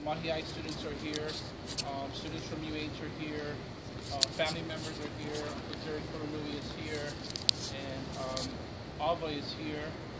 Mahi'i students are here, students from UH are here, family members are here, Missouri Konanui is here, and Ava is here.